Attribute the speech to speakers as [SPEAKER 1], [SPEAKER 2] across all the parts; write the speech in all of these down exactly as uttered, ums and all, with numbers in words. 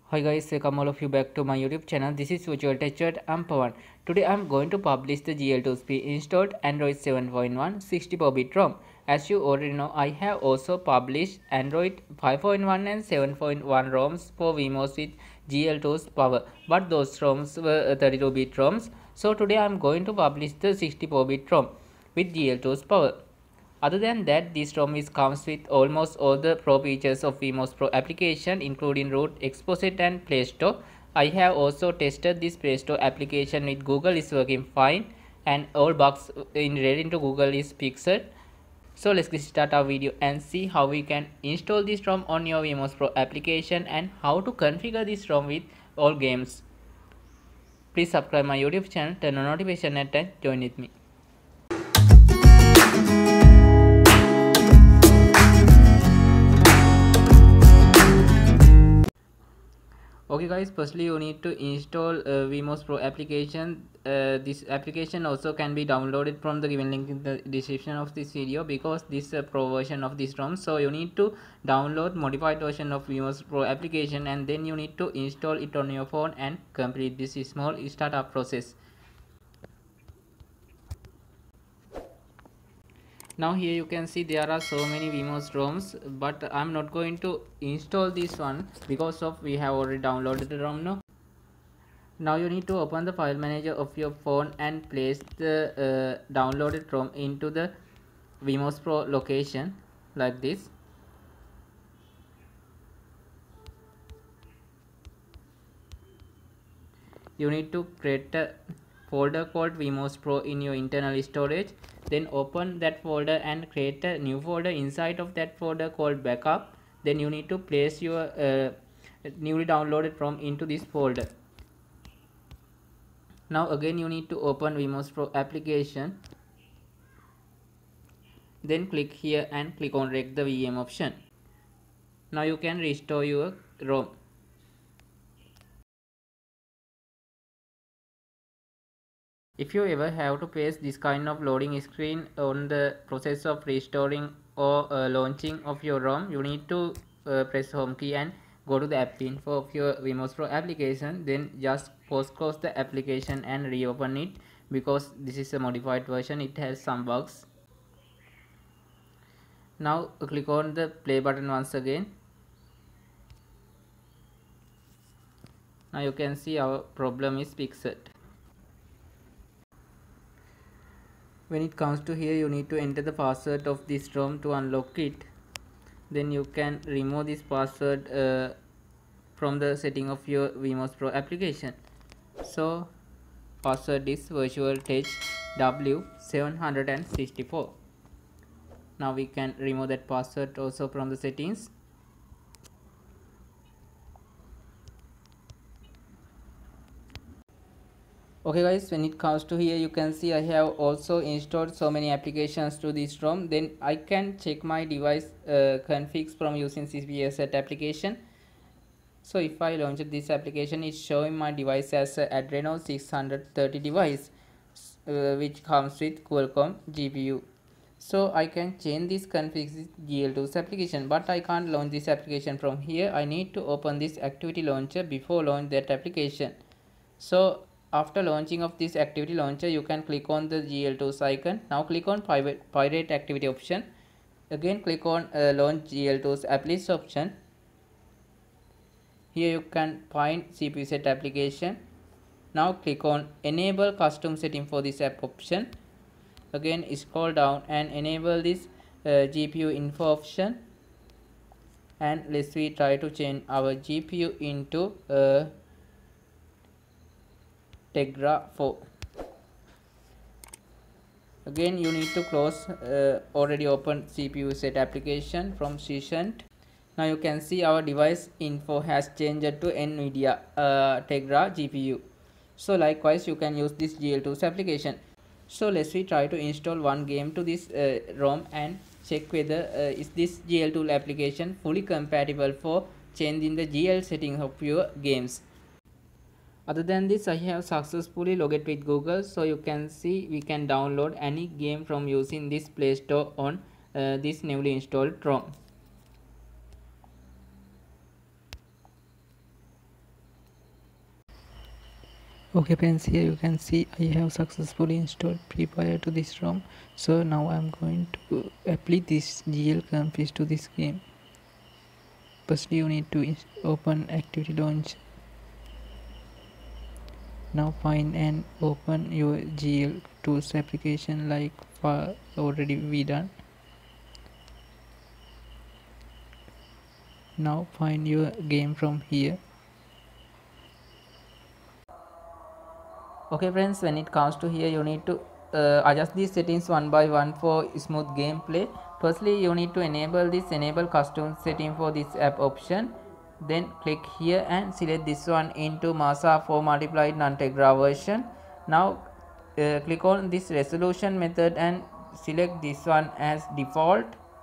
[SPEAKER 1] Hi guys, welcome all of you back to my YouTube channel. This is Virtual Teacher. I'm Pawan. Today I'm going to publish the G L tools installed Android seven point one sixty-four bit ROM. As you already know, I have also published Android five point one and seven point one ROMs for vmos with G L tools power, but those ROMs were thirty-two bit ROMs. So today I'm going to publish the sixty-four bit ROM with G L tools power. Other than that, this ROM is comes with almost all the pro features of VmosPro application, including root, exposit and PlayStore. I have also tested this PlayStore application with Google. Is working fine and all bugs in relating to Google is fixed. So let's get start our video and see how we can install this ROM on your VmosPro application and how to configure this ROM with all games. Please subscribe my YouTube channel, turn on notification and join with me. Okay guys, firstly you need to install uh, VmosPro application. Uh, this application also can be downloaded from the given link in the description of this video, because this is a pro version of this ROM. So you need to download modified version of VmosPro application and then you need to install it on your phone and complete this small startup process. Now here you can see there are so many Vmos ROMs, but I'm not going to install this one because of we have already downloaded the ROM now. Now you need to open the file manager of your phone and place the uh, downloaded ROM into the VmosPro location like this. You need to create a folder called VmosPro in your internal storage. Then open that folder and create a new folder inside of that folder called backup. Then you need to place your uh, newly downloaded ROM into this folder. Now again you need to open VmosPro application. Then click here and click on Rec the V M option. Now you can restore your ROM. If you ever have to face this kind of loading screen on the process of restoring or uh, launching of your ROM, you need to uh, press home key and go to the app info of your VmosPro application. Then just post close the application and reopen it, because this is a modified version, it has some bugs. Now click on the play button once again. Now you can see our problem is fixed. When it comes to here, you need to enter the password of this ROM to unlock it. Then you can remove this password uh, from the setting of your VmosPro application. So password is virtual tech w seven sixty-four. Now we can remove that password also from the settings. Okay guys, when it comes to here, you can see I have also installed so many applications to this ROM. Then I can check my device uh, configs from using C P S set application. So if I launch this application, it's showing my device as a Adreno six thirty device, uh, which comes with Qualcomm G P U. So I can change this config with G L tools application, but I can't launch this application from here. I need to open this activity launcher before launch that application. So after launching of this activity launcher, you can click on the G L tools icon. Now click on pirate, pirate activity option. Again click on uh, launch G L tools app list option. Here you can find C P U set application. Now click on enable custom setting for this app option. Again scroll down and enable this uh, G P U info option. And let's we try to change our G P U into uh, Tegra four. Again you need to close uh, already open C P U set application from session. Now you can see our device info has changed to NVIDIA uh, Tegra G P U. So likewise you can use this G L tools application. So let's we try to install one game to this uh, ROM and check whether uh, is this G L tool application fully compatible for changing the G L settings of your games. Other than this, I have successfully logged with Google, so you can see we can download any game from using this Play Store on uh, this newly installed ROM.
[SPEAKER 2] Okay friends, here you can see I have successfully installed Free Fire to this ROM. So now I'm going to apply this G L config to this game. Firstly you need to open Activity Launch. Now find and open your G L tools application like already we done. Now find your game from here.
[SPEAKER 1] Okay friends, when it comes to here, you need to uh, adjust these settings one by one for smooth gameplay. Firstly, you need to enable this enable custom setting for this app option. Then click here and select this one into Masa for multiplied non-tegra version. Now uh, click on this resolution method and select this one as default.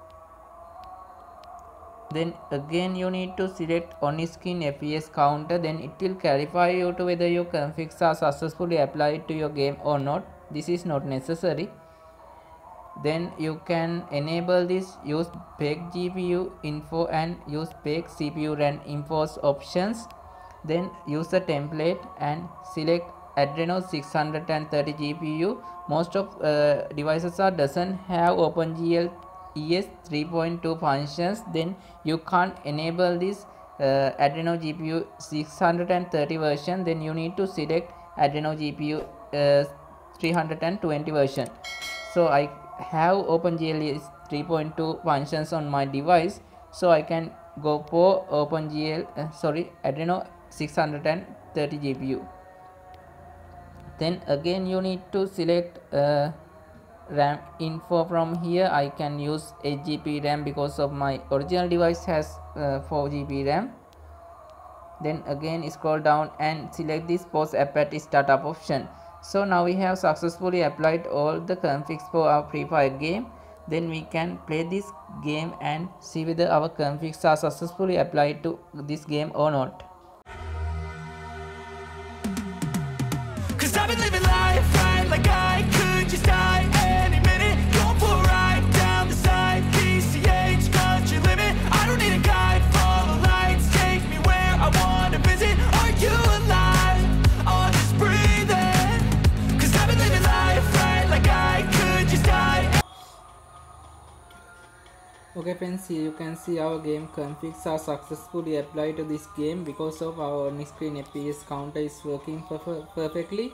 [SPEAKER 1] Then again you need to select on screen F P S counter, then it will clarify you to whether your configs are successfully applied to your game or not. This is not necessary. Then you can enable this use peg G P U info and use peg C P U RAM infos options. Then use the template and select Adreno six thirty G P U. Most of uh, devices are doesn't have OpenGL E S three point two functions, then you can't enable this uh, Adreno G P U six thirty version. Then you need to select Adreno G P U uh, three twenty version. So I have OpenGL E S three point two functions on my device, so I can go for OpenGL uh, sorry Adreno six thirty G P U. Then again you need to select uh, RAM info from here. I can use eight G B RAM because of my original device has uh, four G B RAM. Then again scroll down and select this post app at startup option. So now we have successfully applied all the configs for our Free Fire game. Then we can play this game and see whether our configs are successfully applied to this game or not. Cause I've been living life right like I could just die any minute. Going for a ride down the side, P C H country limit. I don't need a guide, follow lights, take me where I wanna visit. Are you alive? Or just breathing? Cause I've been living life right like I could just die. Okay friends, here you can see our game configs are successfully applied to this game because of our on-screen F P S counter is working perf perfectly.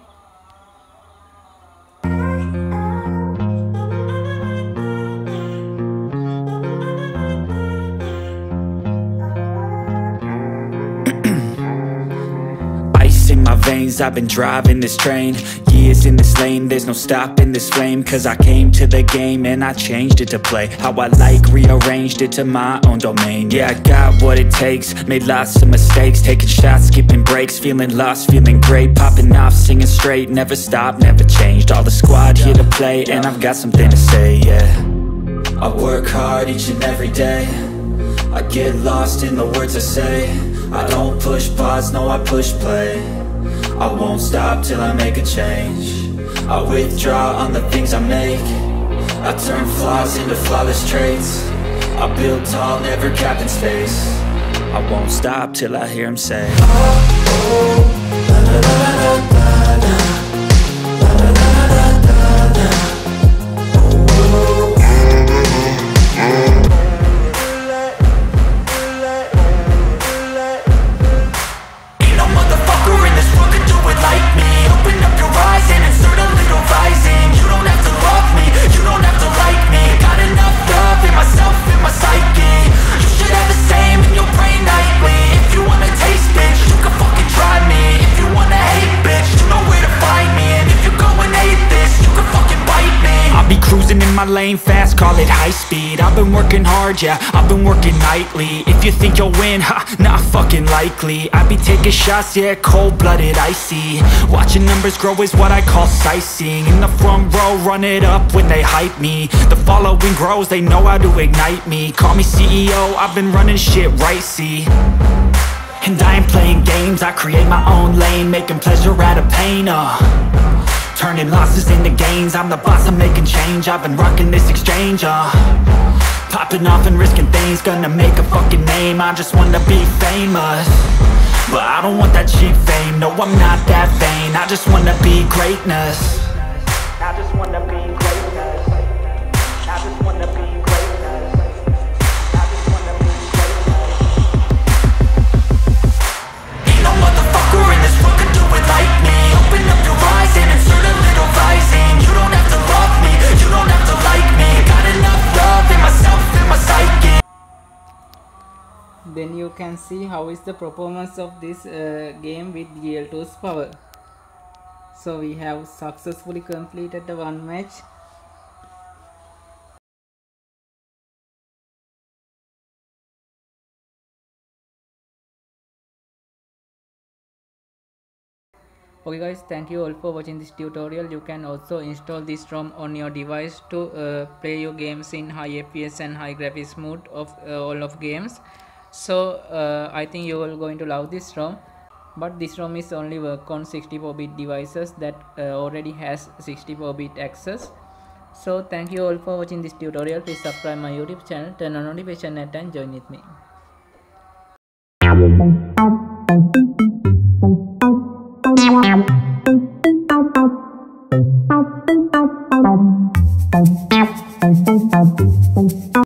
[SPEAKER 3] In my veins, I've been driving this train. Years in this lane, there's no stopping this flame. Cause I came to the game and I changed it to play how I like, rearranged it to my own domain. Yeah, I got what it takes, made lots of mistakes, taking shots, skipping breaks, feeling lost, feeling great, popping off, singing straight, never stopped, never changed. All the squad here to play and I've got something to say, yeah. I work hard each and every day, I get lost in the words I say. I don't push pause, no I push play. I won't stop till I make a change. I withdraw on the things I make. I turn flaws into flawless traits. I build tall, never capped in space. I won't stop till I hear him say, oh, oh, la, la, la, la, la, la, la, la, la, la, la, la. Oh, oh, ain't no motherfucker in this world could do it like me. Open up your eyes and insert a little rising. You don't have to love me, you don't have to like me. Got enough love in myself, in my psyche. You should have the same in your brain nightly. If you wanna taste, bitch, you can fucking try me. If you wanna hate, bitch, you know where to find me. And if you go and hate this, you can fucking bite me. I'll be cruising in my lane fast, call it high speed. I've been working hard, yeah, I've been working nightly. If you think you'll win, ha, not fucking likely. I be taking shots, yeah, cold-blooded, icy. Watching numbers grow is what I call sightseeing. In the front row, run it up when they hype me. The following grows, they know how to ignite me. Call me C E O, I've been running shit right, see. And I ain't playing games, I create my own lane, making pleasure out of pain, uh turning losses into gains, I'm the boss, I'm making change. I've been rocking this exchange, uh popping off and risking things, gonna make a fucking name. I just wanna be famous, but I I don't want that cheap fame, no I'm not that vain. I just wanna be greatness. I just wanna be greatness. I just wanna be greatness. I just wanna be greatness. Ain't no motherfucker in this world could do it like me. Open up your eyes and insert a little rising. You don't have to love me, you don't have to like me. Got enough love in myself, in my psyche.
[SPEAKER 1] Then you can see how is the performance of this uh, game with G L tools power. So we have successfully completed the one match. Okay guys, thank you all for watching this tutorial. You can also install this ROM on your device to uh, play your games in high F P S and high graphics mode of uh, all of games. So uh, I think you are going to love this ROM. But this ROM is only work on sixty-four bit devices that uh, already has sixty-four bit access. So thank you all for watching this tutorial. Please subscribe my YouTube channel, turn on notification net and join with me.